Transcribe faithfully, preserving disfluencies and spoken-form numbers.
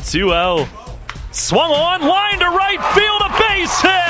two oh. Swung on, line to right field, a base hit!